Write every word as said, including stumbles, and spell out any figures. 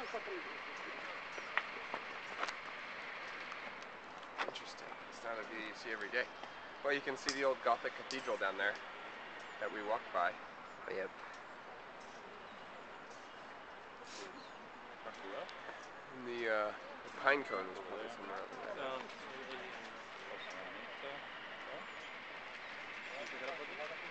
Interesting. It's not a view you see every day. Well, you can see the old Gothic cathedral down there that we walked by. But yep. And the, uh, the pine cone was probably somewhere over there. No.